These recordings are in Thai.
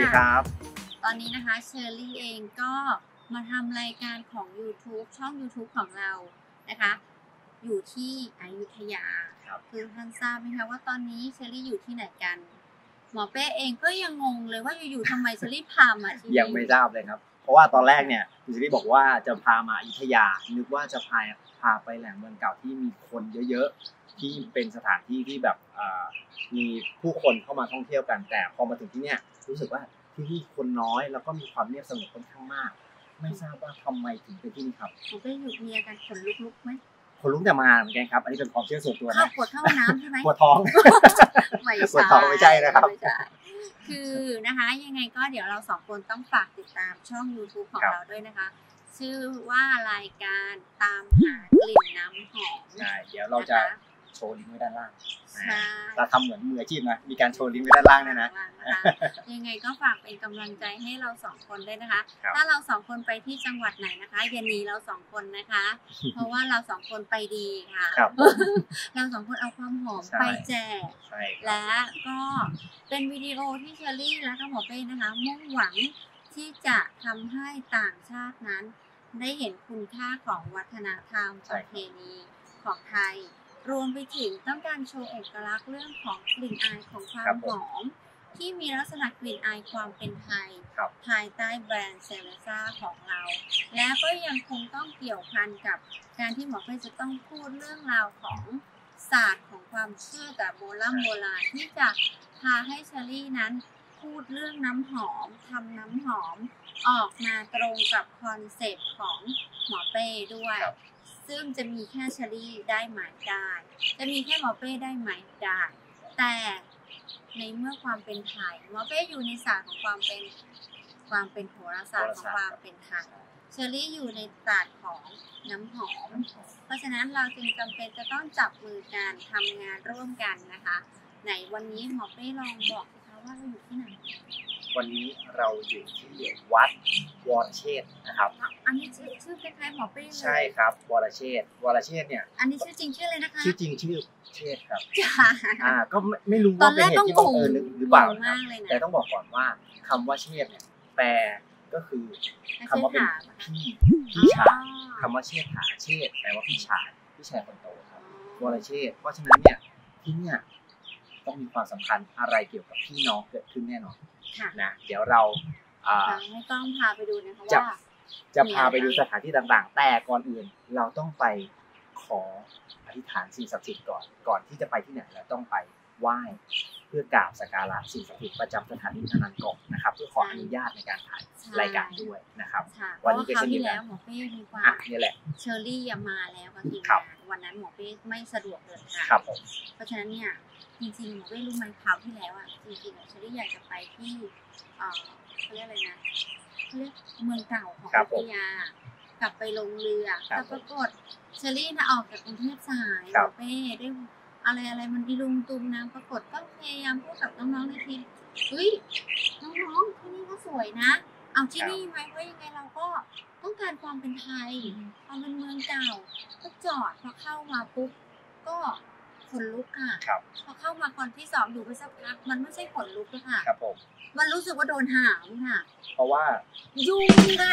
ดีครับตอนนี้นะคะเชอรี่เองก็มาทำรายการของ YouTube ช่อง YouTube ของเรานะคะอยู่ที่อยุธยาคือท่านทราบไหมคะว่าตอนนี้เชอรี่อยู่ที่ไหนกันหมอเป้เองก็ยังงงเลยว่าอยู่ๆทำไมเชอรี่พามาที่นี่ยังไม่ทราบเลยครับเพราะว่าตอนแรกเนี่ยคุณเชอรี่บอกว่าจะพามาอยุธยานึกว่าจะพาไปแหล่งเมืองเก่าที่มีคนเยอะๆที่เป็นสถานที่ที่แบบมีผู้คนเข้ามาท่องเที่ยวกันแต่พอมาถึงที่เนี่ยรู้สึกว่าที่นี่คนน้อยแล้วก็มีความเงียบสงบค่อนข้างมากไม่ทราบว่าทำไมถึงเป็นที่นี่ครับผมได้อยู่มีอาการขนลุกๆไหมคนลุกแต่มาเหมือนกันครับอันนี้เป็นความเชื่อส่วนตัวนะปวดเข้าน้ำใช่ไหมปวดท้องปวดท้องไม่ใช่นะครับคือนะคะยังไงก็เดี๋ยวเราสองคนต้องฝากติดตามช่อง YouTube ของเราด้วยนะคะชื่อว่ารายการตามหากลิ่นน้ำหอมใช่เดี๋ยวเราจะโชว์ลิงก์ไว้ด้านล่างเราทำเหมือนมืออาชีพนะมีการโชว์ลิงก์ไว้ด้านล่างเนี่ยนะยังไงก็ฝากเป็นกำลังใจให้เราสองคนด้วยนะคะถ้าเราสองคนไปที่จังหวัดไหนนะคะอย่าหนีเราสองคนนะคะเพราะว่าเราสองคนไปดีค่ะเราสองคนเอาความหอมไปแจกและก็เป็นวิดีโอที่เชอรี่และก็หมอเป้นะคะมุ่งหวังที่จะทำให้ต่างชาตินั้นได้เห็นคุณค่าของวัฒนธรรมประเพณีของไทยรวมไปถึงต้องการโชว์เอกลักษณ์เรื่องของกลิ่นอายของความหอมที่มีลักษณะกลิ่นอายความเป็นไทยภายใต้แบรนด์เซเลซ่าของเราและก็ยังคงต้องเกี่ยวพันกับการที่หมอเป้จะต้องพูดเรื่องราวของศาสตร์ของความเชื่อแต่โบราณที่จะพาให้เชอรี่นั้นพูดเรื่องน้ำหอมทำน้ำหอมออกมาตรงกับคอนเซ็ปต์ของหมอเป้ด้วยซึ่งจะมีแค่เชอรี่ได้หมายได้จะมีแค่หมอเป้ได้หมายได้แต่ในเมื่อความเป็นไทยหมอเป้อยู่ในศาสตร์ของความเป็นโหราศาสตร์ของความเป็นไทยเชอรี่อยู่ในศาสตร์ของน้ำหอมเพราะฉะนั้นเราจึงจำเป็นจะต้องจับมือกันทำงานร่วมกันนะคะไหนวันนี้หมอเป้ลองบอกสิคะว่าเราอยู่ที่ไหนวันนี้เราอยู่ที่วัดวรเชษฐ์นะครับอันนี้ชื่อคล้ายๆหมอเป้เลยใช่ครับวรเชษฐ์เนี่ยอันนี้ชื่อจริงชื่อเลยนะคะชื่อจริงชื่อเชษฐ์ครับก็ไม่รู้ว่าเป็นเหตุที่บังเอิญหรือเปล่าครับแต่ต้องบอกก่อนว่าคำว่าเชษฐ์เนี่ยแปลก็คือคำว่าเป็นพี่ชายคำว่าเชษฐาเชษฐ์แปลว่าพี่ชายคนโตครับวรเชษฐ์เพราะฉะนั้นเนี่ยที่เนี่ยต้องมีความสำคัญอะไรเกี่ยวกับพี่น้องเกิดขึ้นแน่นอนนะเดี๋ยวเราไม่ต้องพาไปดูนะคะว่าจะพาไปดูสถานที่ต่างๆแต่ก่อนอื่นเราต้องไปขออธิษฐานสิ่งศักดิ์สิทธิ์ก่อนที่จะไปที่ไหนเราต้องไปไหว้เพื่อกราบสักการะสิ่งศักดิ์สิทธิ์ประจำสถานที่นั้นก่อนนะครับเพื่อขออนุญาตในการถ่ายรายการด้วยนะครับวันนี้เป็นที่แล้วหมอเป้ดีกว่านี่แหละเชอรี่มาแล้วกับทีมงานวันนั้นหมอเป้ไม่สะดวกเดินทางเพราะฉะนั้นเนี่ยจริงๆหมอเป้รู้ไหมคราวที่แล้วอ่ะจริงๆเชอรี่อยากจะไปที่เขาเรียกอะไรนะเขาเรียกเมืองเก่าของอยุธยากลับไปลงเรือแต่ปรากฏเชอรี่ออกจากกรุงเทพสายหมอเป้ได้อะไรมันอีลุงตุงนางปรากฏก็พยายามพูดกับน้องๆในทีมเฮ้ยน้องๆที่นี่ก็สวยนะเอาที่นี่ไหมเพราะยังไงเราก็ต้องการความเป็นไทยความเป็นเมืองเก่าก็จอดพอเข้ามาปุ๊บก็ขนลุกค่ะพอเข้ามาคนที่สองอยู่ไปสักพักมันไม่ใช่ขนลุกแล้วค่ะมันรู้สึกว่าโดนหามค่ะเพราะว่ายุงค่ะ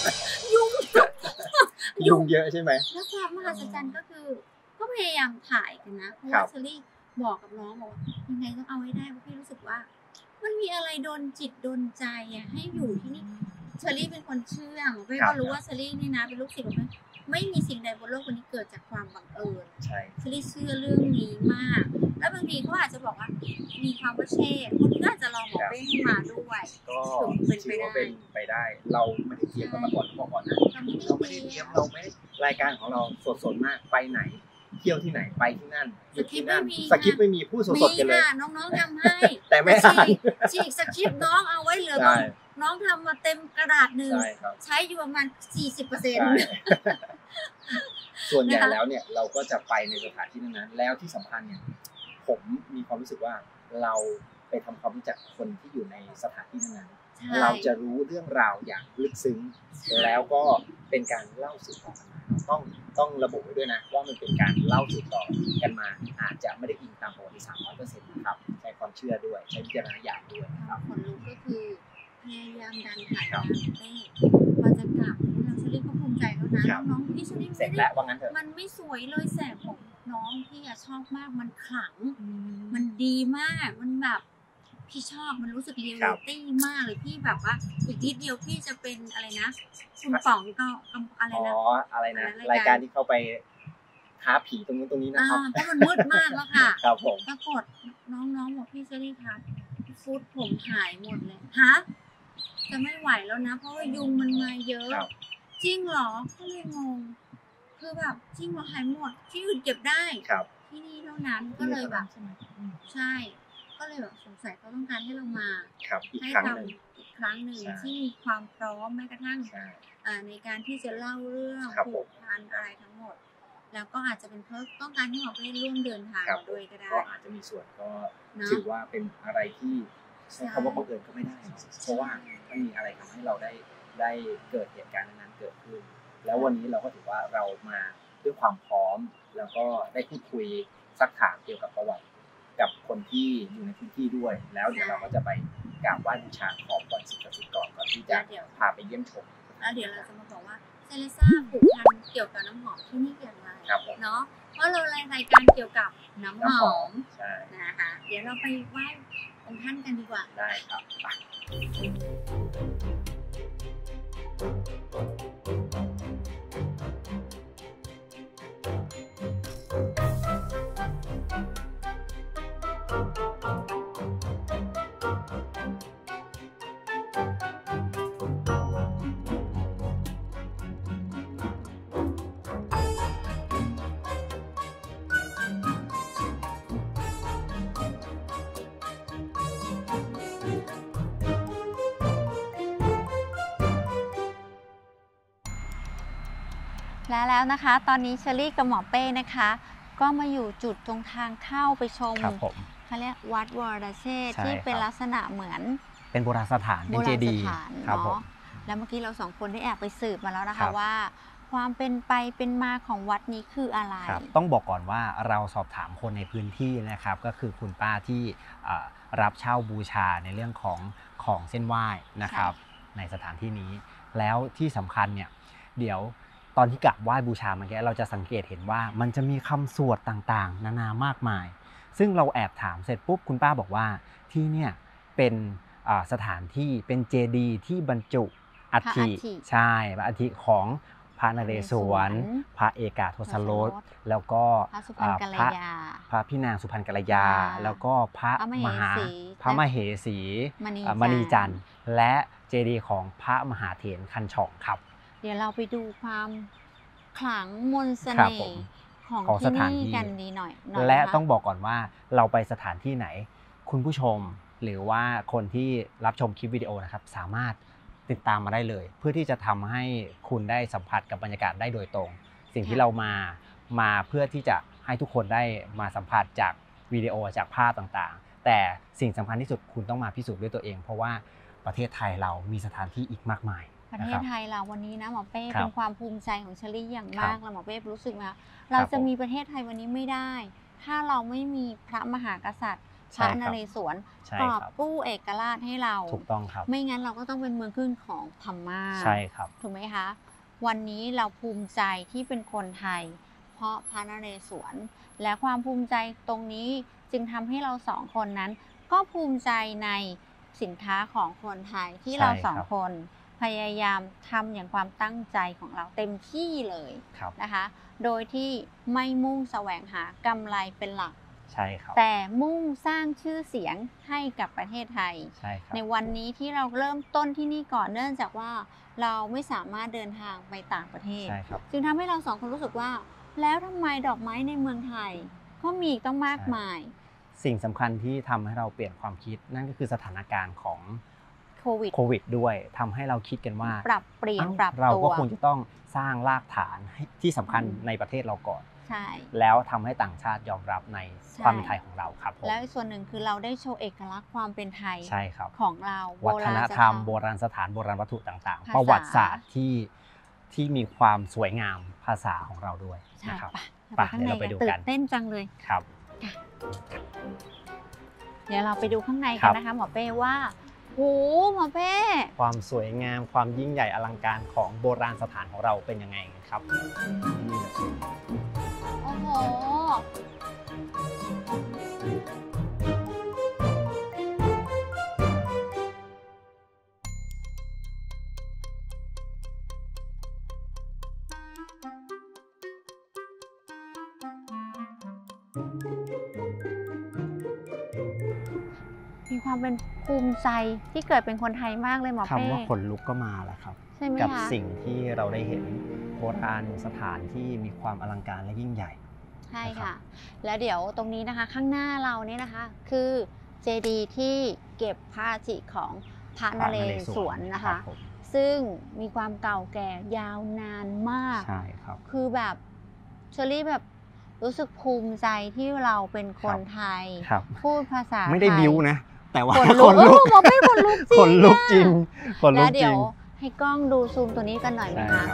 ยุงเยอะใช่ไหมแล้วความมหัศจรรย์ก็คือก็พยายามถ่ายกันนะเพราะว่าเชอรี่บอกกับน้องบอกยังไงต้องเอาให้ได้เพราะพี่รู้สึกว่ามันมีอะไรโดนจิตโดนใจให้อยู่ที่นี่เชอรี่เป็นคนเชื่อพี่ก็รู้ว่าเชอรี่นี่นะเป็นลูกศิษย์ของไม่มีสิ่งใดบนโลกนี้เกิดจากความบังเอิญเชอรี่เชื่อเรื่องนี้มากแล้วบางทีเขาอาจจะบอกว่ามีความว่าเช่คนที่อาจจะลองบอกเป้ให้มาด้วยก็เป็นไปได้เราไม่ได้เตรียมกันมาก่อนบอกก่อนนะเราไม่ได้เตรียมเราไม่รายการของเราสดๆมากไปไหนเที่ยวที่ไหนไปที่นั่นสคริปต์ไม่มีพูดสดๆกันเลยน้องๆทำให้แต่ไม่อ่านฉีกสคริปต์น้องเอาไว้เหลือน้องทำมาเต็มกระดาษหนึ่งใช้อยู่ประมาณ 40% ส่วนใหญ่แล้วเนี่ยเราก็จะไปในสถานที่นั้นแล้วที่สำคัญเนี่ยผมมีความรู้สึกว่าเราไปทำความรู้จักคนที่อยู่ในสถานที่นั้นเราจะรู้เรื่องราวอย่างลึกซึ้งแล้วก็เป็นการเล่าสืบต่อกันมาต้องระบุไว้ด้วยนะว่ามันเป็นการเล่าสืบต่อกันมาอาจจะไม่ได้อิงตามประวัติศาสตร์ 100% นะครับใช้ความเชื่อด้วยใช้วิจารณญาณด้วยครับคนรู้ก็คือยายามดันถ่ายงานเต้พอจะกลับเราเชอรี่ก็ภูมิใจแล้วนะน้องพี่เชอรี่เสร็จแล้วว่างั้นเถอะมันไม่สวยเลยแสงของน้องพี่ชอบมากมันขลังมันดีมากมันแบบพี่ชอบมันรู้สึกเรียลลิตี้มากเลยพี่แบบว่าอีกนิดเดียวพี่จะเป็นอะไรนะคุณป๋องก็อะไรนะอะไรนะรายการที่เข้าไปท้าผีตรงนู้นตรงนี้นะครับเพราะมันมืดมากแล้วค่ะครับผมปรากฏน้องบอกพี่เชอรี่คะฟุตผมหายหมดเลยฮะจะไม่ไหวแล้วนะเพราะว่ายุงมันมาเยอะจริงเหรอก็เลยงงคือแบบจริงเหรอหายหมดที่อื่นเก็บได้ที่นี่เท่านั้นก็เลยแบบใช่ก็เลยแบบสงสัยเขาต้องการให้เรามาให้ทำอีกครั้งหนึ่งที่มีความพร้อมแม้กระทั่งในการที่จะเล่าเรื่องผูกพันอะไรทั้งหมดแล้วก็อาจจะเป็นเพราะต้องการให้เราได้ร่วมเดินทางมาด้วยก็ได้ก็อาจจะมีส่วนก็ถือว่าเป็นอะไรที่ใช้คำว่าบังเอิญก็ไม่ได้เพราะว่ามันมีอะไรทำให้เราได้เกิดเหตุการณ์นั้นเกิดขึ้นแล้ววันนี้เราก็ถือว่าเรามาด้วยความพร้อมแล้วก็ได้พูดคุยซักถามเกี่ยวกับประวัติกับคนที่อยู่ในพื้นที่ด้วยแล้วเดี๋ยวเราก็จะไปกราบไหว้บูชาขอพรสิ่งศักดิ์สิทธิ์ก่อนที่จะพาไปเยี่ยมชมแล้วเดี๋ยวเราจะมาบอกว่าเซเลซ่าผูกพันเกี่ยวกับน้ำหอมที่นี่อย่างไรเนาะเพราะเรารายการเกี่ยวกับน้ำหอมนะคะเดี๋ยวเราไปไหว้องค์ท่านกันดีกว่าได้ครับแล้วนะคะตอนนี้เชอรี่กับหมอเป้นะคะก็มาอยู่จุดตรงทางเข้าไปชมเขาเรียกวัดวรเชษฐ์ที่เป็นลักษณะเหมือนเป็นโบราณสถานเป็นเจดีย์เนาะแล้วเมื่อกี้เราสองคนได้แอบไปสืบมาแล้วนะคะว่าความเป็นไปเป็นมาของวัดนี้คืออะไรต้องบอกก่อนว่าเราสอบถามคนในพื้นที่นะครับก็คือคุณป้าที่รับเช่าบูชาในเรื่องของเส้นไหว้นะครับในสถานที่นี้แล้วที่สำคัญเนี่ยเดี๋ยวตอนที่กราบไหว้บูชาเมื่อกี้เราจะสังเกตเห็นว่ามันจะมีคำสวดต่างๆนานามากมายซึ่งเราแอบถามเสร็จปุ๊บคุณป้าบอกว่าที่เนี่ยเป็นสถานที่เป็นเจดีย์ที่บรรจุอัฐิใช่อัฐิของพระนเรศวรพระเอกาทศรสแล้วก็พระพี่นางสุพรรณกัลยาแล้วก็พระมเหสีมณีจันทร์และเจดีย์ของพระมหาเถรคันฉองครับเดี๋ยวเราไปดูความขลังมนต์เสน่ห์ของที่นี่กันดีหน่อยและต้องบอกก่อนว่าเราไปสถานที่ไหนคุณผู้ชมหรือว่าคนที่รับชมคลิปวิดีโอนะครับสามารถติดตามมาได้เลยเพื่อที่จะทำให้คุณได้สัมผัสกับบรรยากาศได้โดยตรงสิ่งที่เรามาเพื่อที่จะให้ทุกคนได้มาสัมผัสจากวิดีโอจากภาพต่างๆแต่สิ่งสำคัญที่สุดคุณต้องมาพิสูจน์ด้วยตัวเองเพราะว่าประเทศไทยเรามีสถานที่อีกมากมายประเทศไทยเราวันนี้นะหมอเป้เป็นความภูมิใจของเชอรี่อย่างมากแล้วหมอเป้รู้สึกว่าเราจะมีประเทศไทยวันนี้ไม่ได้ถ้าเราไม่มีพระมหากษัตริย์พระนเรศวรกอบกู้เอกราชให้เราถูกต้องครับไม่งั้นเราก็ต้องเป็นเมืองขึ้นของพม่าใช่ครับถูกไหมคะวันนี้เราภูมิใจที่เป็นคนไทยเพราะพระนเรศวรและความภูมิใจตรงนี้จึงทำให้เราสองคนนั้นก็ภูมิใจในสินค้าของคนไทยที่เราสองคนพยายามทำอย่างความตั้งใจของเราเต็มที่เลยนะคะโดยที่ไม่มุ่งแสวงหากำไรเป็นหลักใช่ครับแต่มุ่งสร้างชื่อเสียงให้กับประเทศไทยใช่ครับในวันนี้ที่เราเริ่มต้นที่นี่ก่อนเนื่องจากว่าเราไม่สามารถเดินทางไปต่างประเทศจึงทำให้เราสองคนรู้สึกว่าแล้วทำไมดอกไม้ในเมืองไทยก็มีต้องมากมายสิ่งสำคัญที่ทำให้เราเปลี่ยนความคิดนั่นก็คือสถานการณ์ของโควิดด้วยทำให้เราคิดกันว่าปรับเปลี่ยนปรับตัวเราก็คงจะต้องสร้างรากฐานที่สำคัญในประเทศเราก่อนใช่แล้วทำให้ต่างชาติยอมรับในความเป็นไทยของเราครับแล้วส่วนหนึ่งคือเราได้โชว์เอกลักษณ์ความเป็นไทยใช่ครับของเราวัฒนธรรมโบราณสถานโบราณวัตถุต่างๆประวัติศาสตร์ที่มีความสวยงามภาษาของเราด้วยนะครับไปเดี๋ยวเราไปดูกันตื่นเต้นจังเลยครับเดี๋ยวเราไปดูข้างในกันนะคะหมอเป้ว่าโอ้หมอเป้ความสวยงามความยิ่งใหญ่อลังการของโบราณสถานของเราเป็นยังไงครับโอ้โหมีความเป็นภูมิใจที่เกิดเป็นคนไทยมากเลยหมอเป้คำว่าขนลุกก็มาแล้วครับกับสิ่งที่เราได้เห็นโบราณสถานที่มีความอลังการและยิ่งใหญ่ใช่ค่ะแล้วเดี๋ยวตรงนี้นะคะข้างหน้าเราเนี่ยนะคะคือเจดีย์ที่เก็บพระอัฐิของพระนเรศวรนะคะซึ่งมีความเก่าแก่ยาวนานมากใช่ครับคือแบบเชอรี่แบบรู้สึกภูมิใจที่เราเป็นคนไทยพูดภาษาไม่ได้บิ้วนะแต่ว่าคนลุกบอกไม่คนลุกจริงคนลุกจริงแล้วเดี๋ยวให้กล้องดูซูมตัวนี้กันหน่อยไหมคะ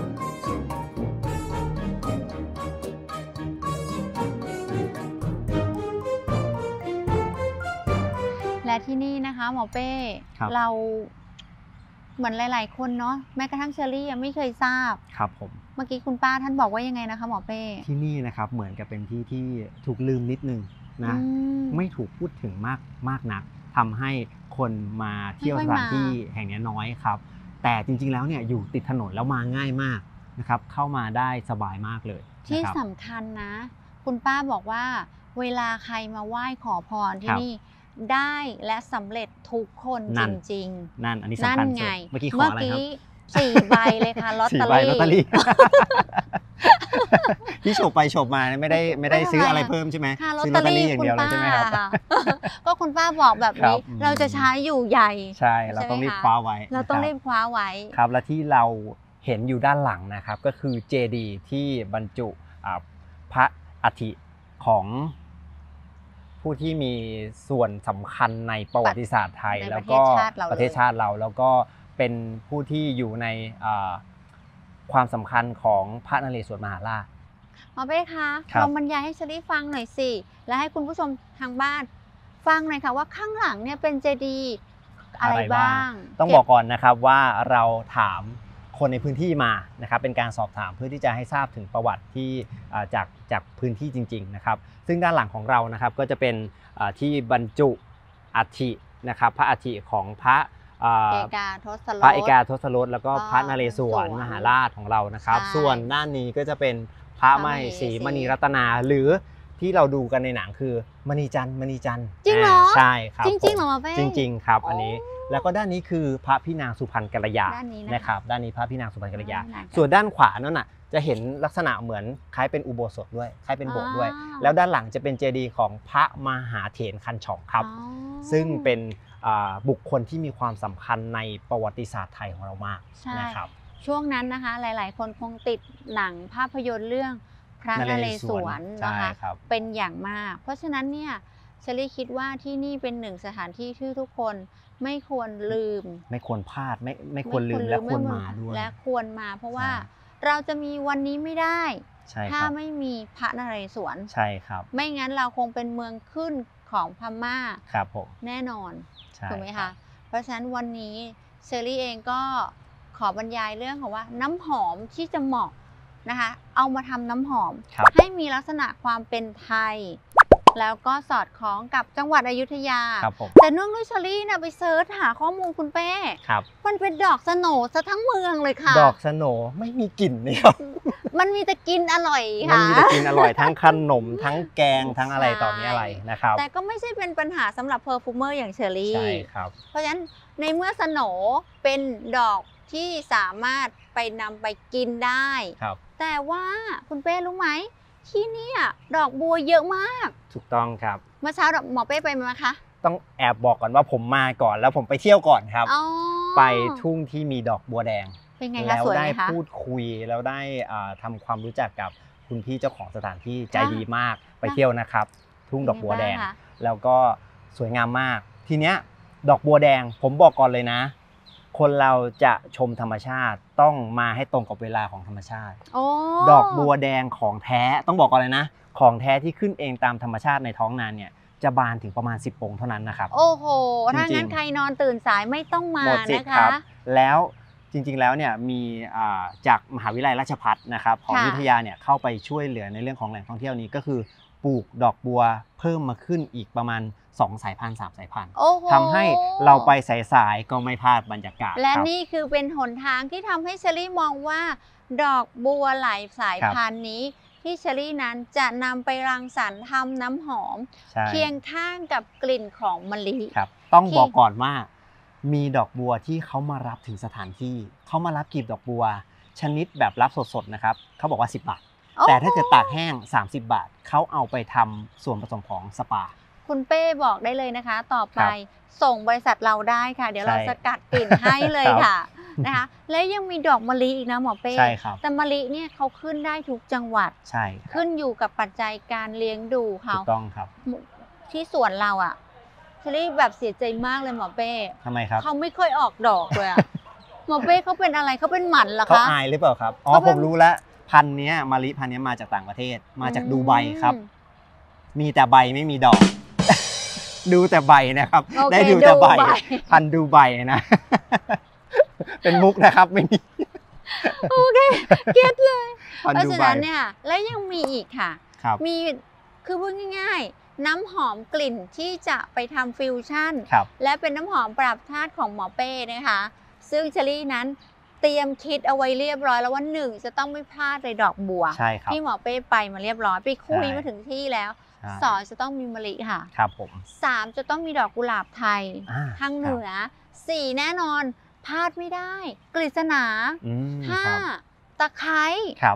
และที่นี่นะคะหมอเป้เราเหมือนหลายๆคนเนาะแม้กระทั่งเชอรี่ยังไม่เคยทราบครับผมเมื่อกี้คุณป้าท่านบอกว่ายังไงนะคะหมอเป้ที่นี่นะครับเหมือนกับเป็นที่ที่ถูกลืมนิดนึงนะไม่ถูกพูดถึงมากนักทำให้คนมาเที่ยวสถานที่แห่งนี้น้อยครับแต่จริงๆแล้วเนี่ยอยู่ติดถนนแล้วมาง่ายมากนะครับเข้ามาได้สบายมากเลยที่สำคัญนะคุณป้าบอกว่าเวลาใครมาไหว้ขอพรที่นี่ได้และสำเร็จทุกคนจริงๆนั่นอันนี้สำคัญสุดเมื่อกี้ขออะไรครับ 4 ใบเลยค่ะลอตเตอรี่ที่โฉบไปโฉบมาไม่ได้ซื้ออะไรเพิ่มใช่ไหมซื้อลอตเตอรี่อย่างเดียวเลยใช่ไหมครับก็คุณป้าบอกแบบนี้เราจะใช้อยู่ใหญ่ใช่เราต้องรีบคว้าไว้เราต้องรีบคว้าไว้ครับและที่เราเห็นอยู่ด้านหลังนะครับก็คือเจดีย์ที่บรรจุพระอัฐิของผู้ที่มีส่วนสำคัญในประวัติศาสตร์ไทยแล้วก็ประเทศชาติเราแล้วก็เป็นผู้ที่อยู่ในความสำคัญของพระนเรศวรมหาราชหมอเป้คะลองบรรยายให้เชอรี่ฟังหน่อยสิและให้คุณผู้ชมทางบ้านฟังหน่อยค่ะว่าข้างหลังเนี่ยเป็นเจดีย์อะไรบ้างต้องบอกก่อนนะครับว่าเราถามคนในพื้นที่มานะครับเป็นการสอบถามเพื่อที่จะให้ทราบถึงประวัติที่จากพื้นที่จริงๆนะครับซึ่งด้านหลังของเรานะครับก็จะเป็นที่บรรจุอัฐินะครับพระอัฐิของพระเอกาทศรสแล้วก็พระนเรศวรมหาราชของเรานะครับส่วนด้านนี้ก็จะเป็นพระมเหสีมณีรัตนาหรือที่เราดูกันในหนังคือมณีจันทร์จริงเหรอใช่ครับจริงเหรอแม่จริงๆครับอันนี้แล้วก็ด้านนี้คือพระพี่นางสุพรรณกัลยานะครับด้านนี้พระพี่นางสุพรรณกัลยาส่วนด้านขวานั่นน่ะจะเห็นลักษณะเหมือนคล้ายเป็นอุโบสถด้วยคล้ายเป็นโบสถ์ด้วยแล้วด้านหลังจะเป็นเจดีย์ของพระมหาเถรคันฉองครับซึ่งเป็นบุคคลที่มีความสำคัญในประวัติศาสตร์ไทยของเรามากนะครับช่วงนั้นนะคะหลายๆคนคงติดหนังภาพยนตร์เรื่องพระนเรศวรนะคะเป็นอย่างมากเพราะฉะนั้นเนี่ยเชอรี่คิดว่าที่นี่เป็นหนึ่งสถานที่ที่ทุกคนไม่ควรลืมไม่ควรพลาดไม่ควรลืมและควรมาด้วยและควรมาเพราะว่าเราจะมีวันนี้ไม่ได้ถ้าไม่มีพระนเรศวรใช่ครับไม่งั้นเราคงเป็นเมืองขึ้นของพม่าครับผมแน่นอนถูกไหมคะเพราะฉะนั้นวันนี้เชอรี่เองก็ขอบรรยายเรื่องของว่าน้ำหอมที่จะเหมาะนะคะเอามาทำน้ำหอมให้มีลักษณะความเป็นไทยแล้วก็สอดคล้องกับจังหวัดอยุธยาแต่เนื่องด้วยเชอรี่นะไปเซิร์ชหาข้อมูลคุณเป้มันเป็นดอกสโหน่ซะทั้งเมืองเลยค่ะดอกสโหน่ไม่มีกลิ่นนี่ครับมันมีแต่กินอร่อยค่ะมันมีแต่กินอร่อยทั้งขนมทั้งแกงทั้งอะไรต่อมีอะไรนะครับแต่ก็ไม่ใช่เป็นปัญหาสำหรับเพอร์ฟูเมอร์อย่างเชอรี่ใช่ครับเพราะฉะนั้นในเมื่อสโหน่เป็นดอกที่สามารถไปนำไปกินได้แต่ว่าคุณเป้รู้ไหมที่นี่ดอกบัวเยอะมากถูกต้องครับเมื่อเช้าหมอเป้ไปไหมคะต้องแอบบอกก่อนว่าผมมาก่อนแล้วผมไปเที่ยวก่อนครับไปทุ่งที่มีดอกบัวแดงแล้วได้พูดคุยแล้วได้ทำความรู้จักกับคุณพี่เจ้าของสถานที่ใจดีมากไปเที่ยวนะครับทุ่งดอกบัวแดงแล้วก็สวยงามมากทีเนี้ยดอกบัวแดงผมบอกก่อนเลยนะคนเราจะชมธรรมชาติต้องมาให้ตรงกับเวลาของธรรมชาติดอกบัวแดงของแท้ต้องบอกก่อนเลยนะของแท้ที่ขึ้นเองตามธรรมชาติในท้องนาเนี่ยจะบานถึงประมาณ10 องค์เท่านั้นนะครับโอ้โหถ้างั้นใครนอนตื่นสายไม่ต้องมานะคะแล้วจริงๆแล้วเนี่ยมีจากมหาวิทยาลัยราชภัฏนะครับของอยุธยาเนี่ยเข้าไปช่วยเหลือในเรื่องของแหล่งท่องเที่ยวนี้ก็คือปลูกดอกบัวเพิ่มมาขึ้นอีกประมาณ2 สายพันธุ์3 สายพันธุ์ทำให้เราไปสายๆก็ไม่พลาดบรรยากาศและนี่คือเป็นหนทางที่ทำให้เชอรี่มองว่าดอกบัวหลายสายพันธุ์นี้ที่เชอรี่นั้นจะนำไปรังสรรค์ทำน้ำหอมเคียงข้างกับกลิ่นของมะลิต้องบอกก่อนว่ามีดอกบัวที่เขามารับถึงสถานที่เขามารับกลีบดอกบัวชนิดแบบรับสดๆนะครับเขาบอกว่า10 บาทแต่ถ้าเกิดตากแห้ง30 บาทเขาเอาไปทำส่วนผสมของสปาคุณเป้บอกได้เลยนะคะต่อไปส่งบริษัทเราได้ค่ะเดี๋ยวเราสกัดกลิ่นให้เลยค่ะนะคะและยังมีดอกมะลิอีกนะหมอเป้แต่มะลิเนี่ยเขาขึ้นได้ทุกจังหวัดขึ้นอยู่กับปัจจัยการเลี้ยงดูเขาถูกต้องครับที่สวนเราอ่ะเชอรี่แบบเสียใจมากเลยหมอเป้ทำไมครับเขาไม่ค่อยออกดอกเลยอ่ะหมอเป้เขาเป็นอะไรเขาเป็นหมันเหรอคะเขาอายหรือเปล่าครับอ๋อผมรู้แล้วพันธุ์นี้มะลิพันธุ์นี้มาจากต่างประเทศมาจากดูไบครับมีแต่ใบไม่มีดอกดูแต่ใบนะครับได้ดูแต่ใบพันธุ์ดูไบนะเป็นมุกนะครับไม่มีโอเคเก็ตเลยเพราะฉะนั้นเนี่ยแล้วยังมีอีกค่ะมีคือพูดง่ายๆน้ำหอมกลิ่นที่จะไปทำฟิวชั่นและเป็นน้ำหอมปรับธาตุของหมอเป้นะคะซึ่งเชอรี่นั้นเตรียมคิดเอาไว้เรียบร้อยแล้วว่า1จะต้องไม่พลาดเลยดอกบัวที่หมอเป้ไปมาเรียบร้อยไปคุยมาถึงที่แล้ว2จะต้องมีมะลิค่ะครับผม 3จะต้องมีดอกกุหลาบไทยทางเหนือ4แน่นอนพลาดไม่ได้กฤษณา5ตะไคร้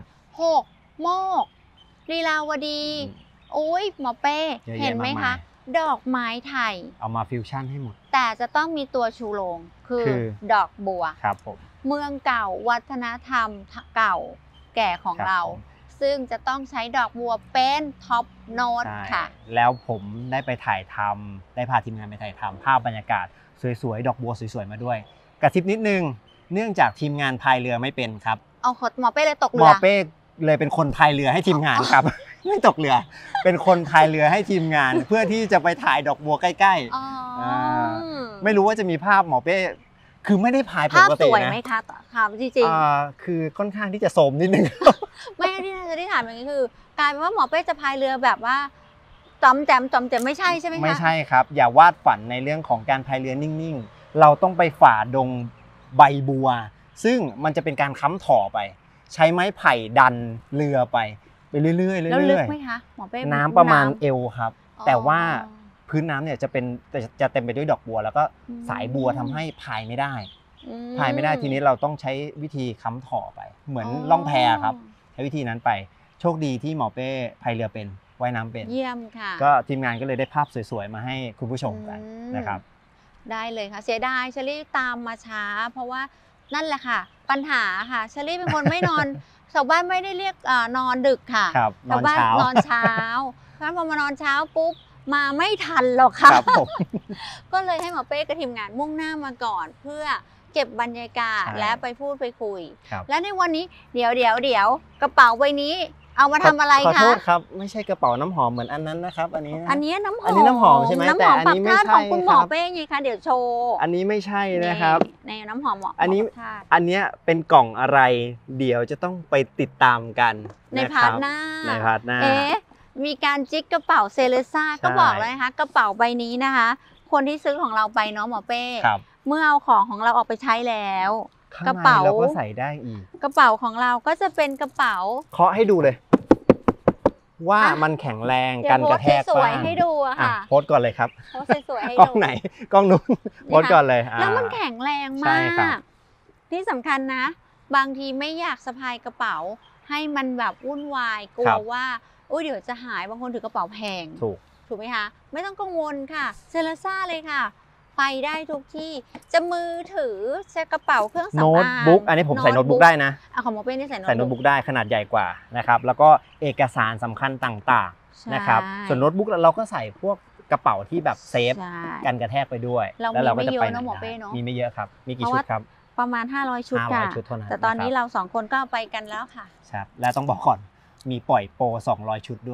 6โมกลีลาวดีโอ้ยหมอเป้เห็นไหมคะดอกไม้ไทยเอามาฟิวชั่นให้หมดแต่จะต้องมีตัวชูโรงคือดอกบัวครับผมเมืองเก่าวัฒนธรรมเก่าแก่ของเราซึ่งจะต้องใช้ดอกบัวเป็นท็อปโน้ตค่ะแล้วผมได้ไปถ่ายทำได้พาทีมงานไปถ่ายทำภาพบรรยากาศสวยๆดอกบัวสวยๆมาด้วยกระซิบนิดนึงเนื่องจากทีมงานพายเรือไม่เป็นครับเอาหมอเป้เลยตกเรือหมอเป้เลยเป็นคนพายเรือให้ทีมงานครับไม่ตกเรือเป็นคนพายเรือให้ทีมงานเพื่อที่จะไปถ่ายดอกบัวใกล้ๆไม่รู้ว่าจะมีภาพหมอเป้คือไม่ได้พายปกตินะภาพสวยไหมคะค่ะจริงๆคือค่อนข้างที่จะโสมนิดนึงไม่ที่น่าจะได้ถามอย่างนี้คือกลายเป็นว่าหมอเป้จะพายเรือแบบว่าจอมแจมไม่ใช่ใช่ไหมคะไม่ใช่ครับอย่าวาดฝันในเรื่องของการพายเรือนิ่งๆเราต้องไปฝ่าดงใบบัวซึ่งมันจะเป็นการค้ำถ่อไปใช้ไม้ไผ่ดันเรือไปเรื่อยๆแล้วลึกไหมคะหมอเป้น้ำประมาณเอวครับแต่ว่าพื้นน้ำเนี่ยจะเต็มไปด้วยดอกบัวแล้วก็สายบัวทำให้พายไม่ได้ทีนี้เราต้องใช้วิธีค้ำถ่อไปเหมือนล่องแพครับใช้วิธีนั้นไปโชคดีที่หมอเป้พายเรือเป็นว่ายน้ำเป็นเยี่ยมค่ะก็ทีมงานก็เลยได้ภาพสวยๆมาให้คุณผู้ชมกันนะครับได้เลยค่ะเสียดายเชอรี่ตามมาช้าเพราะว่านั่นแหละค่ะปัญหาค่ะเชอรี่เป็นคนไม่นอนชาวบ้านไม่ได้เรียกนอนดึกค่ะชาวบ้านนอนเช้าเพราะพอมานอนเช้าปุ๊บมาไม่ทันหรอกค่ะก็เลยให้หมอเป้กับทีมงานมุ่งหน้ามาก่อนเพื่อเก็บบรรยากาศและไปพูดไปคุยและในวันนี้เดี๋ยวกระเป๋าใบนี้เอามาทำอะไรคะขอโทษครับไม่ใช่กระเป๋าน้ำหอมเหมือนอันนั้นนะครับอันนี้น้ำหอมอันนี้น้ำหอมใช่ไหมแต่อันนี้ไม่ใช่ของคุณหมอเป้ไงคะเดี๋ยวโชว์อันนี้ไม่ใช่นะครับในน้ำหอมอันนี้เป็นกล่องอะไรเดี๋ยวจะต้องไปติดตามกันในพาร์ทหน้ามีการจิกกระเป๋าเซเลซ่าก็บอกเลยนะคะกระเป๋าใบนี้นะคะคนที่ซื้อของเราไปเนาะหมอเป้เมื่อเอาของเราออกไปใช้แล้วกระเป๋าเราก็ใส่ได้อีกกระเป๋าของเราก็จะเป็นกระเป๋าเคาะให้ดูเลยว่ามันแข็งแรงกันกระแทกสวยให้ดูอะค่ะโพสก่อนเลยครับโพสสวยให้ดูกล้องไหนกล้องนู้นโพสก่อนเลยแล้วมันแข็งแรงมากที่สำคัญนะบางทีไม่อยากสะพายกระเป๋าให้มันแบบวุ่นวายกลัวว่าเดี๋ยวจะหายบางคนถือกระเป๋าแพงถูกไหมคะไม่ต้องกังวลค่ะเซเลซ่าเลยค่ะไปได้ทุกที่จะมือถือจะกระเป๋าเครื่องสำอางโน้ตบุ๊กอันนี้ผมใส่โน้ตบุ๊กได้นะของหมอเป้นี่ใส่โน้ตบุ๊กได้ขนาดใหญ่กว่านะครับแล้วก็เอกสารสำคัญต่างๆนะครับส่วนโน้ตบุ๊กเราก็ใส่พวกกระเป๋าที่แบบเซฟกันกระแทกไปด้วยแล้วเราก็จะไปมีไม่เยอะครับมีกี่ชุดครับประมาณ500ชุดค่ะแต่ตอนนี้เรา2คนก็ไปกันแล้วค่ะครับและต้องบอกก่อนมีปล่อยโปร200ชุดด้วย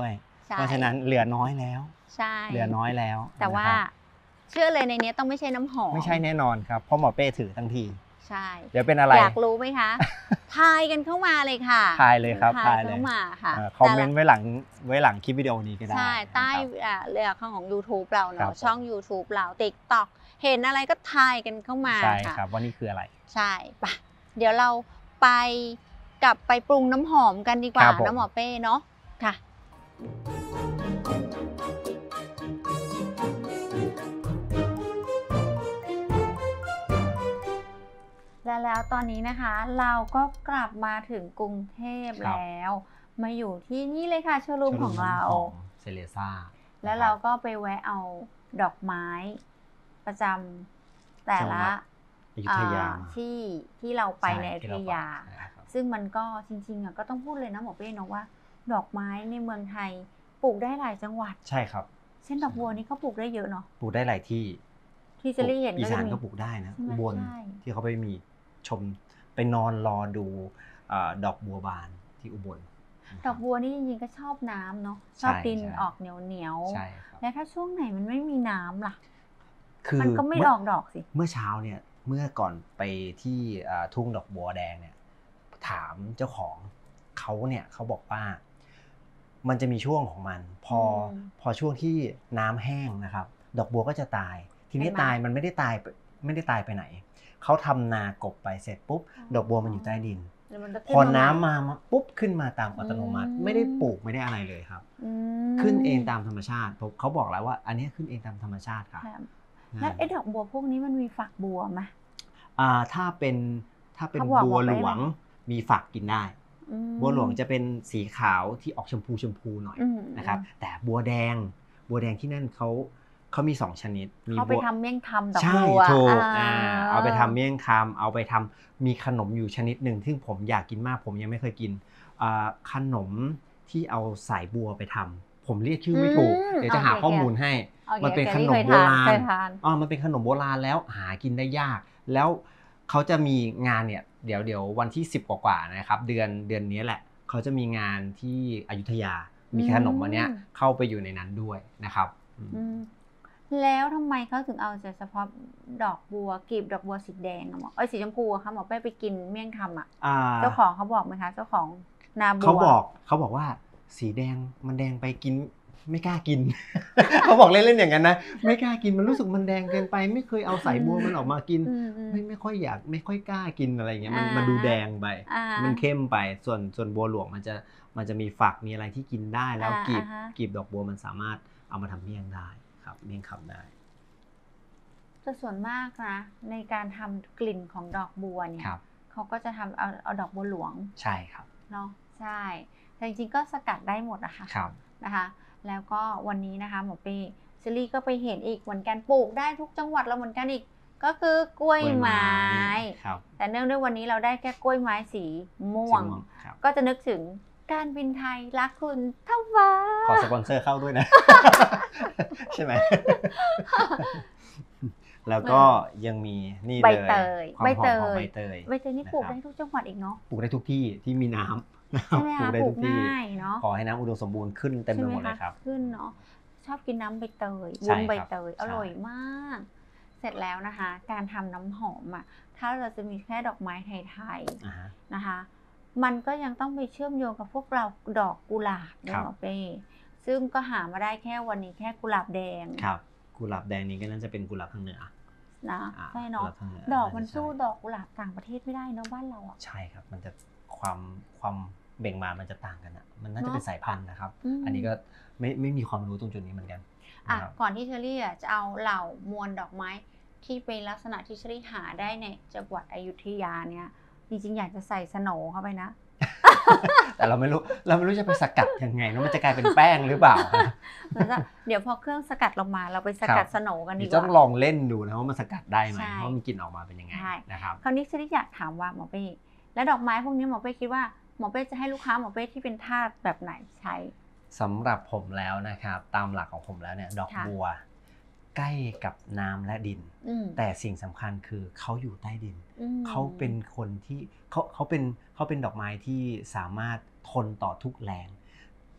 เพราะฉะนั้นเหลือน้อยแล้วใช่เหลือน้อยแล้วแต่ว่าเชื่อเลยในนี้ต้องไม่ใช่น้ำหอมไม่ใช่แน่นอนครับเพราะหมอเป้ถือทั้งทีใช่เดี๋ยวเป็นอะไรอยากรู้ไหมคะทายกันเข้ามาเลยค่ะทายเลยครับทายเข้ามาค่ะคอมเมนต์ไว้หลังคลิปวิดีโอนี้ก็ได้ใช่ใต้เรื่องของ YouTube เราเนาะช่อง YouTube เรา TikTok เห็นอะไรก็ทายกันเข้ามาใช่ครับว่านี่คืออะไรใช่ปะเดี๋ยวเราไปกลับไปปรุงน้ำหอมกันดีกว่าน้ำหมอเป้เนาะค่ะแล้วตอนนี้นะคะเราก็กลับมาถึงกรุงเทพแล้วมาอยู่ที่นี่เลยค่ะโชว์รูมของเราเซเลซ่าแล้วเราก็ไปแวะเอาดอกไม้ประจำแต่ละที่เราไปในอยุธยาซึ่งมันก็จริงๆก็ต้องพูดเลยนะหมอเป้เนาะว่าดอกไม้ในเมืองไทยปลูกได้หลายจังหวัดใช่ครับเช่นดอกบัวนี่ก็ปลูกได้เยอะเนาะปลูกได้หลายที่เจลลี่เห็นอีสานก็ปลูกได้นะอุบลที่เขาไปมีชมไปนอนรอดูดอกบัวบานที่อุบลดอกบัวนี่จริงๆก็ชอบน้ำเนาะชอบดินออกเหนียวแล้วถ้าช่วงไหนมันไม่มีน้ำล่ะมันก็ไม่ออกดอกสิเมื่อเช้าเนี่ยเมื่อก่อนไปที่ทุ่งดอกบัวแดงเนี่ยถามเจ้าของเขาบอกว่ามันจะมีช่วงของมันพอช่วงที่น้ำแห้งนะครับดอกบัวก็จะตายทีนี้ตายมันไม่ได้ตายไปไหนเขาทำนากบไปเสร็จปุ๊บดอกบัวมันอยู่ใต้ดินพอน้ำมาปุ๊บขึ้นมาตามอัตโนมัติไม่ได้ปลูกไม่ได้อะไรเลยครับขึ้นเองตามธรรมชาติเขาบอกแล้วว่าอันนี้ขึ้นเองตามธรรมชาติค่ะแล้วไอ้ดอกบัวพวกนี้มันมีฝักบัวไหมถ้าเป็นบัวหลวงมีฝักกินได้บัวหลวงจะเป็นสีขาวที่ออกชมพูหน่อยนะครับแต่บัวแดงที่นั่นเขามี2ชนิดเขาไปทำเมี่ยงคำดอกบัวใช่ถูกเอาไปทำเมี่ยงคำเอาไปทำมีขนมอยู่ชนิดหนึ่งซึ่งผมอยากกินมากผมยังไม่เคยกินขนมที่เอาสายบัวไปทำผมเรียกชื่อไม่ถูกเดี๋ยวจะหาข้อมูลให้มันเป็นขนมโบราณมันเป็นขนมโบราณแล้วหากินได้ยากแล้วเขาจะมีงานเนี่ยเดี๋ยววันที่10กว่านะครับเดือนนี้แหละเขาจะมีงานที่อยุธยามีขนมอันเนี้ยเข้าไปอยู่ในนั้นด้วยนะครับแล้วทำไมเขาถึงเอาเฉพาะดอกบัวกลีบดอกบัวสีแดงหมอสีชมพูค่ะหมอไปกินเมี่ยงคำเจ้าของเขาบอกไหมคะเจ้าของนาบัวเขาบอกว่าสีแดงมันแดงไปกินไม่กล้ากิน เขาบอกเล่นๆอย่างนั้นนะไม่กล้ากินมันรู้สึกมันแดงเกินไปไม่เคยเอาสายบัวมันออกมากินไม่ค่อยอยากไม่ค่อยกล้ากินอะไรอย่างเงี้ยมันดูแดงไปมันเข้มไปส่วนบัวหลวงมันจะมีฝักมีอะไรที่กินได้แล้วกลีบดอกบัวมันสามารถเอามาทำเมี่ยงได้ครับเมี่ยงคำได้แต่ส่วนมากนะในการทำกลิ่นของดอกบัวเนี่ยเขาก็จะทำเอาดอกบัวหลวงใช่ครับเนาะใช่แต่จริงๆก็สกัดได้หมดอะค่ะนะคะแล้วก็วันนี้นะคะหมอเป้ซิลี่ก็ไปเห็นอีกเหมือนกันปลูกได้ทุกจังหวัดเราเหมือนกันอีกก็คือกล้วยไม้แต่เนื่องด้วยวันนี้เราได้แค่กล้วยไม้สีม่วงก็จะนึกถึงการบินไทยรักคุณเท่าฟ้าขอสปอนเซอร์เข้าด้วยนะใช่ไหมแล้วก็ยังมีนี่เลยใบเตยใบเตยนี่ปลูกได้ทุกจังหวัดอีกเนาะปลูกได้ทุกที่ที่มีน้ำปลูกได้ทุกที่ขอให้น้ำอุดมสมบูรณ์ขึ้นเต็มไปหมดเลยครับขึ้นเนาะชอบกินน้ำใบเตยวุ้นใบเตยอร่อยมากเสร็จแล้วนะคะการทำน้ำหอมถ้าเราจะมีแค่ดอกไม้ไทยๆนะคะมันก็ยังต้องไปเชื่อมโยงกับพวกเราดอกกุหลาบด้วยหมอเป้ซึ่งก็หามาได้แค่วันนี้แค่กุหลาบแดงครับกุหลาบแดงนี้ก็น่าจะเป็นกุหลาบทางเหนือนะใช่เนาะดอกมันสู้ดอกกุหลาบต่างประเทศไม่ได้เนาะบ้านเราใช่ครับมันจะความเบ่งบานมันจะต่างกันมันน่าจะเป็นสายพันธุ์นะครับอันนี้ก็ไม่มีความรู้ตรงจุดนี้เหมือนกันก่อนที่เชอรี่จะเอาเหล่ามวลดอกไม้ที่เป็นลักษณะที่เชอรี่หาได้ในจังหวัดอยุธยาเนี่ยจริงๆอยากจะใส่สโหนเข้าไปนะแต่เราไม่รู้จะไปสกัดยังไงมันจะกลายเป็นแป้งหรือเปล่าเดี๋ยวพอเครื่องสกัดลงมาเราไปสกัดสโหนกันดีกว่าต้องลองเล่นดูนะว่ามันสกัดได้ไหมว่ามันกลิ่นออกมาเป็นยังไงนะครับคราวนี้เชอรี่อยากถามว่าหมอเป้และดอกไม้พวกนี้หมอเป้คิดว่าหมอเป้จะให้ลูกค้าหมอเป้ที่เป็นทาสแบบไหนใช้สำหรับผมแล้วนะครับตามหลักของผมแล้วเนี่ยดอกบัวใกล้กับน้ำและดินแต่สิ่งสำคัญคือเขาอยู่ใต้ดินเขาเป็นคนที่เขาเป็นดอกไม้ที่สามารถทนต่อทุกแรง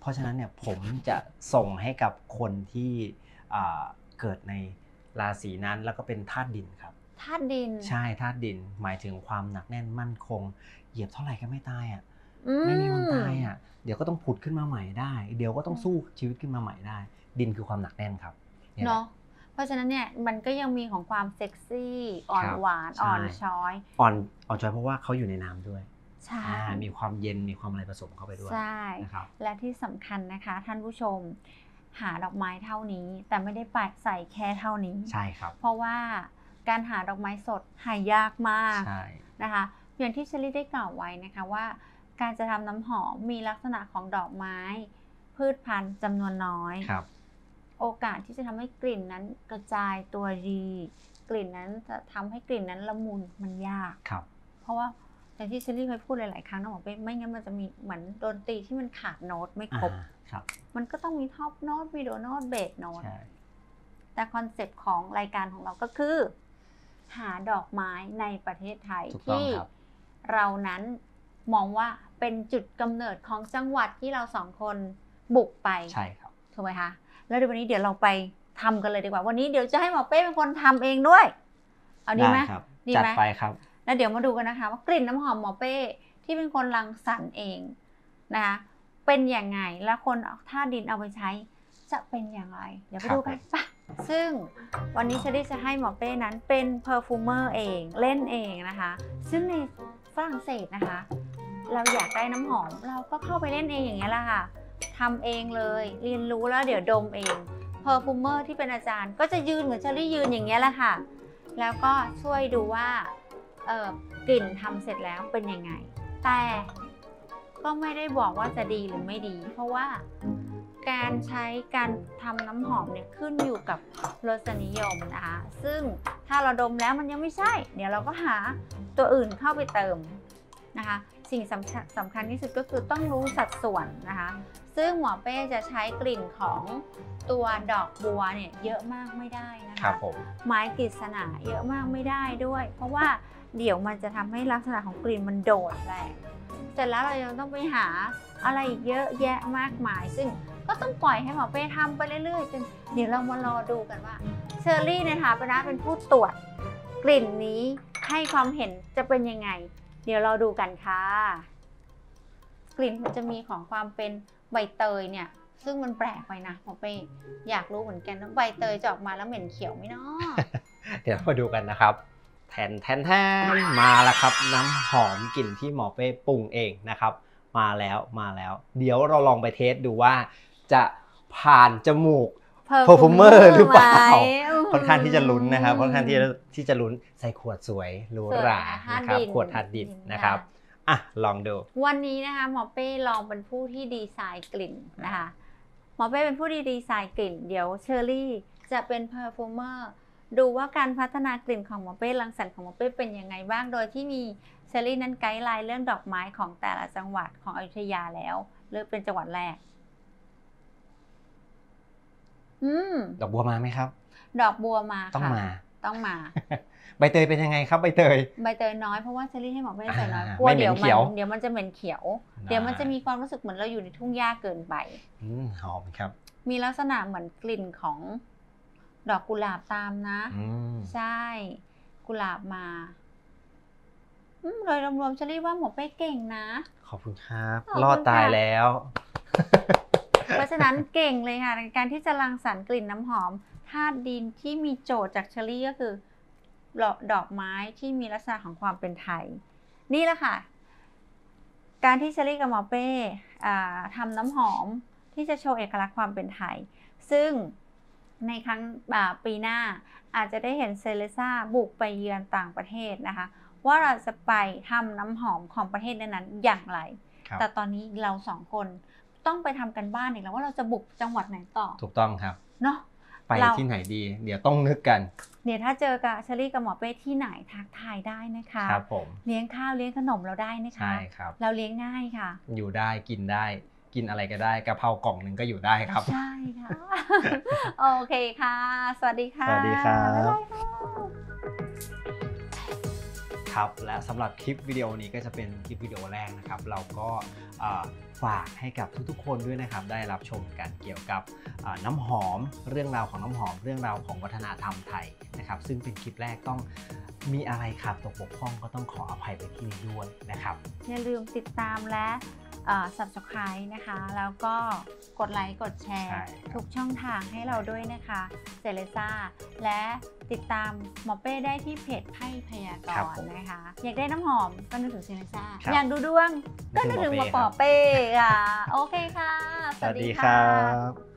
เพราะฉะนั้นเนี่ยผมจะส่งให้กับคนที่เกิดในราศีนั้นแล้วก็เป็นธาตุดินครับธาตุดินใช่ธาตุดินหมายถึงความหนักแน่นมั่นคงเหยียบเท่าไหร่ก็ไม่ตายไม่มีวันตายเดี๋ยวก็ต้องผุดขึ้นมาใหม่ได้เดี๋ยวก็ต้องสู้ชีวิตขึ้นมาใหม่ได้ดินคือความหนักแน่นครับเนาะเพราะฉะนั้นเนี่ยมันก็ยังมีของความเซ็กซี่อ่อนหวานอ่อนช้อยอ่อนช้อยเพราะว่าเขาอยู่ในน้ำด้วยใช่มีความเย็นมีความอะไรผสมเข้าไปด้วยใช่และที่สำคัญนะคะท่านผู้ชมหาดอกไม้เท่านี้แต่ไม่ได้ปัดใส่แค่เท่านี้ใช่ครับเพราะว่าการหาดอกไม้สดหายากมากนะคะอย่างที่เชลี่ได้กล่าวไว้นะคะว่าการจะทำน้ำหอมมีลักษณะของดอกไม้พืชพันธุ์จำนวนน้อยโอกาสที่จะทำให้กลิ่นนั้นกระจายตัวดีกลิ่นนั้นจะทำให้กลิ่นนั้นละมุนมันยากเพราะว่าอย่างที่เชลี่เคยพูดหลายๆครั้งนะบอกไม่งั้นมันจะมีเหมือนดนตรีที่มันขาดโน้ตไม่ครบมันก็ต้องมีท็อปโน้ตมิดเดิลโน้ตเบสโน้ตแต่คอนเซ็ปต์ของรายการของเราก็คือหาดอกไม้ในประเทศไทยที่เรานั้นมองว่าเป็นจุดกำเนิดของจังหวัดที่เราสองคนบุกไปใช่ครับถูกไหมคะแล้วในวันนี้เดี๋ยวเราไปทำกันเลยดีกว่าวันนี้เดี๋ยวจะให้หมอเป้เป็นคนทำเองด้วยเอาดีไหมจัดไปครับแล้วเดี๋ยวมาดูกันนะคะว่ากลิ่นน้ำหอมหมอเป้ที่เป็นคนรังสรรค์เองนะคะเป็นอย่างไงแล้วคนธาตุดินเอาไปใช้จะเป็นอย่างไรเดี๋ยวไปดูกันป่ะซึ่งวันนี้เชลี่จะให้หมอเป้นั้นเป็นเพอร์ฟูเมอร์เองเล่นเองนะคะซึ่งในฝรั่งเศสนะคะเราอยากได้น้ำหอมเราก็เข้าไปเล่นเองอย่างเงี้ยแหละค่ะทำเองเลยเรียนรู้แล้วเดี๋ยวดมเองเพอร์ฟูเมอร์ที่เป็นอาจารย์ก็จะยืนเหมือนเชลี่ยืนอย่างเงี้ยแหละค่ะแล้วก็ช่วยดูว่ากลิ่นทำเสร็จแล้วเป็นยังไงแต่ก็ไม่ได้บอกว่าจะดีหรือไม่ดีเพราะว่าการใช้การทำน้ำหอมเนี่ยขึ้นอยู่กับรสนิยมนะคะซึ่งถ้าเราดมแล้วมันยังไม่ใช่เดี๋ยวเราก็หาตัวอื่นเข้าไปเติมนะคะสิ่งสำคัญที่สุดก็คือต้องรู้สัดส่วนนะคะซึ่งหมอเป้จะใช้กลิ่นของตัวดอกบัวเนี่ยเยอะมากไม่ได้นะคะไม้กฤษณาเยอะมากไม่ได้ด้วยเพราะว่าเดี๋ยวมันจะทำให้ลักษณะของกลิ่นมันโดดแรงเสร็จแล้วเรายังต้องไปหาอะไรเยอะแยะมากมายซึ่งก็ต้องปล่อยให้หมอเป้ทำไปเรื่อยๆจนเดี๋ยวเรามารอดูกันว่าเชอรี่ในฐานะเป็นผู้ตรวจกลิ่นนี้ให้ความเห็นจะเป็นยังไงเดี๋ยวเราดูกันค่ะกลิ่นมันจะมีของความเป็นใบเตยเนี่ยซึ่งมันแปลกไปนะหมอเป้อยากรู้เหมือนกันว่าใบเตยจะออกมาแล้วเหม็นเขียวไหมเนาะเดี๋ยวมาดูกันนะครับแทนมาแล้วครับน้ำหอมกลิ่นที่หมอเป้ปรุงเองนะครับมาแล้วเดี๋ยวเราลองไปเทสดูว่าจะผ่านจมูกเพอร์ฟูเมอร์หรือเปล่าค่อนข้างที่จะลุ้นนะครับค่อนข้างที่จะลุ้นใส่ขวดสวยหรูหรานะครับขวดธาตุดินนะครับอ่ะลองดูวันนี้นะคะหมอเป้ลองเป็นผู้ที่ดีไซน์กลิ่นนะคะหมอเป้เป็นผู้ที่ดีไซน์กลิ่นเดี๋ยวเชอรี่จะเป็นเพอร์ฟูเมอร์ดูว่าการพัฒนากลิ่นของหมอเป้รังสรรค์ของหมอเป้เป็นยังไงบ้างโดยที่มีเชอรี่นั้นไกด์ไลน์เรื่องดอกไม้ของแต่ละจังหวัดของอยุธยาแล้วเลือกเป็นจังหวัดแรกดอกบัวมาไหมครับดอกบัวมาต้องมาใบเตยเป็นยังไงครับใบเตยน้อยเพราะว่าเชอรี่ให้หมอเป้ใส่น้อยกลัวเดี๋ยวมันจะเหม็นเขียวเดี๋ยวมันจะมีความรู้สึกเหมือนเราอยู่ในทุ่งหญ้าเกินไปหอมครับมีลักษณะเหมือนกลิ่นของดอกกุหลาบตามนะใช่กุหลาบมาโดยรวมๆเชอรี่ว่าหมอเป้เก่งนะขอบคุณครับรอดตายแล้วเพราะฉะนั้นเก่งเลยค่ะในการที่จะรังสรรค์กลิ่นน้ำหอมธาตุดินที่มีโจทย์จากเชอรี่ก็คือดอกไม้ที่มีลักษณะของความเป็นไทยนี่แหละค่ะการที่เชอรี่กับหมอเป้ทำน้ำหอมที่จะโชว์เอกลักษณ์ความเป็นไทยซึ่งในครั้งปีหน้าอาจจะได้เห็นเซเลซ่าบุกไปเยือนต่างประเทศนะคะว่าเราจะไปทำน้ำหอมของประเทศนั้นๆอย่างไรแต่ตอนนี้เราสองคนต้องไปทำกันบ้านอีกแล้วว่าเราจะบุกจังหวัดไหนต่อถูกต้องครับเนาะไปที่ไหนดีเดี๋ยวต้องนึกกันเดี๋ยวถ้าเจอกับเชอรี่กับหมอเป้ที่ไหนทักทายได้นะคะครับผมเลี้ยงข้าวเลี้ยงขนมเราได้นะคะใช่ครับเราเลี้ยงง่ายค่ะอยู่ได้กินได้กินอะไรก็ได้กะเพรากล่องหนึ่งก็อยู่ได้ครับใช่ค่ะโอเคค่ะสวัสดีค่ะสวัสดีครับครับและสำหรับคลิปวิดีโอนี้ก็จะเป็นคลิปวิดีโอแรกนะครับเราก็ฝากให้กับทุกๆคนด้วยนะครับได้รับชมกันเกี่ยวกับน้ำหอมเรื่องราวของน้ำหอมเรื่องราวของวัฒนธรรมไทยนะครับซึ่งเป็นคลิปแรกต้องมีอะไรขาดตกบกพร่องก็ต้องขออภัยไปที่นี้ด้วยนะครับอย่าลืมติดตามและsubscribe นะคะแล้วก็กดไลค์กดแชร์ทุกช่องทางให้เราด้วยนะคะเซเลซ่าและติดตามหมอเป้ได้ที่เพจไพ่พยากรณ์นะคะอยากได้น้ำหอมก็นึกถึงเซเลซ่าอยากดูดวงก็นึกถึงหมอเป้ค่ะโอเคค่ะสวัสดีครับ